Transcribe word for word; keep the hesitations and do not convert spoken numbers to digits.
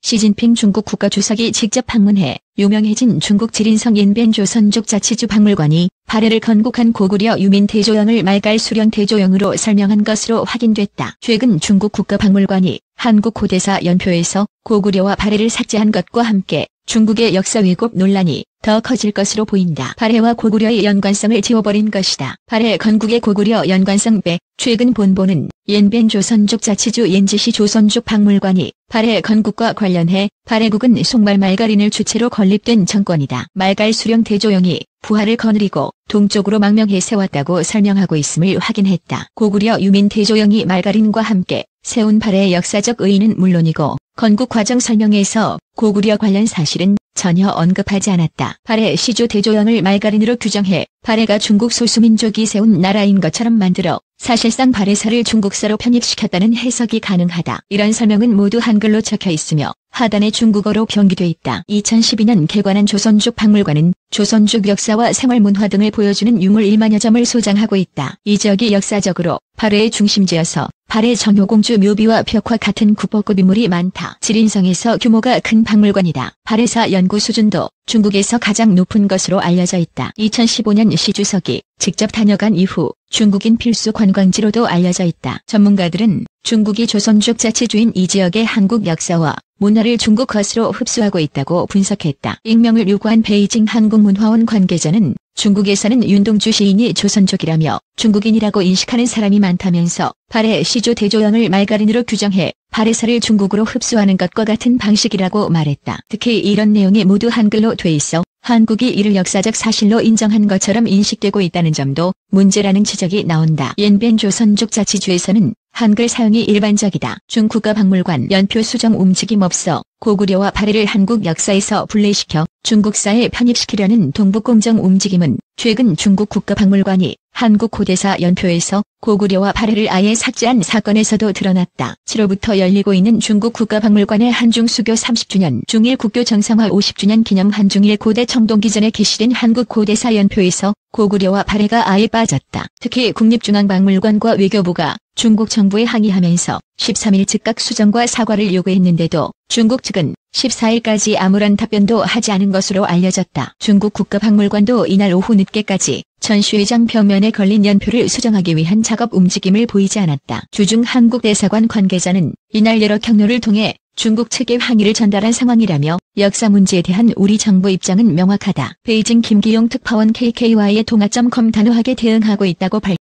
시진핑 중국 국가주석이 직접 방문해 유명해진 중국 지린성 옌벤 조선족 자치주 박물관이 발해를 건국한 고구려 유민 대조영을 말갈 수령 대조영으로 설명한 것으로 확인됐다. 최근 중국 국가박물관이 한국 고대사 연표에서 고구려와 발해를 삭제한 것과 함께 중국의 역사 왜곡 논란이 더 커질 것으로 보인다. 발해와 고구려의 연관성을 지워버린 것이다. 발해 건국의 고구려 연관성 백. 최근 본보는 옌벤 조선족 자치주 옌지시 조선족 박물관이 발해 건국과 관련해 발해국은 송말 말갈인을 주체로 건립된 정권이다. 말갈 수령 대조영이 부하를 거느리고 동쪽으로 망명해 세웠다고 설명하고 있음을 확인했다. 고구려 유민 대조영이 말갈인과 함께 세운 발해의 역사적 의의는 물론이고 건국 과정 설명에서 고구려 관련 사실은 전혀 언급하지 않았다. 발해 시조 대조영을 말갈인으로 규정해 발해가 중국 소수민족이 세운 나라인 것처럼 만들어 사실상 발해사를 중국사로 편입시켰다는 해석이 가능하다. 이런 설명은 모두 한글로 적혀 있으며 하단에 중국어로 병기돼 있다. 이천십이 년 개관한 조선족 박물관은 조선족 역사와 생활문화 등을 보여주는 유물 일만여 점을 소장하고 있다. 이 지역이 역사적으로 발해의 중심지여서 발해 정효공주 묘비와 벽화 같은 국보급 유물이 많다. 지린성에서 규모가 큰 박물관이다. 발해사 연구 수준도 중국에서 가장 높은 것으로 알려져 있다. 이천십오 년 시 주석이 직접 다녀간 이후 중국인 필수 관광지로도 알려져 있다. 전문가들은 중국이 조선족 자치주인 이 지역의 한국 역사와 문화를 중국 것으로 흡수하고 있다고 분석했다. 익명을 요구한 베이징 한국문화원 관계자는 중국에서는 윤동주 시인이 조선족이라며 중국인이라고 인식하는 사람이 많다면서 발해 시조 대조영을 말갈인으로 규정해 발해사를 중국으로 흡수하는 것과 같은 방식이라고 말했다. 특히 이런 내용이 모두 한글로 돼 있어 한국이 이를 역사적 사실로 인정한 것처럼 인식되고 있다는 점도 문제라는 지적이 나온다. 옌벤 조선족 자치주에서는 한글 사용이 일반적이다. 중국가박물관 연표 수정 움직임 없어 고구려와 발해를 한국 역사에서 분리시켜 중국사에 편입시키려는 동북공정 움직임은 최근 중국 국가박물관이 한국 고대사 연표에서 고구려와 발해를 아예 삭제한 사건에서도 드러났다. 칠월부터 열리고 있는 중국 국가박물관의 한중 수교 삼십 주년, 중일 국교 정상화 오십 주년 기념 한중일 고대 청동기전에 게시된 한국 고대사 연표에서 고구려와 발해가 아예 빠졌다. 특히 국립중앙박물관과 외교부가 중국 정부에 항의하면서 십삼 일 즉각 수정과 사과를 요구했는데도 중국 측은 십사 일까지 아무런 답변도 하지 않은 것으로 알려졌다. 중국 국가박물관도 이날 오후 늦게까지 전시회장 벽면에 걸린 연표를 수정하기 위한 작업 움직임을 보이지 않았다. 주중 한국 대사관 관계자는 이날 여러 경로를 통해 중국 측에 항의를 전달한 상황이라며 역사 문제에 대한 우리 정부 입장은 명확하다. 베이징 김기용 특파원 케이케이와이의 통화 닷컴 단호하게 대응하고 있다고 밝혔다.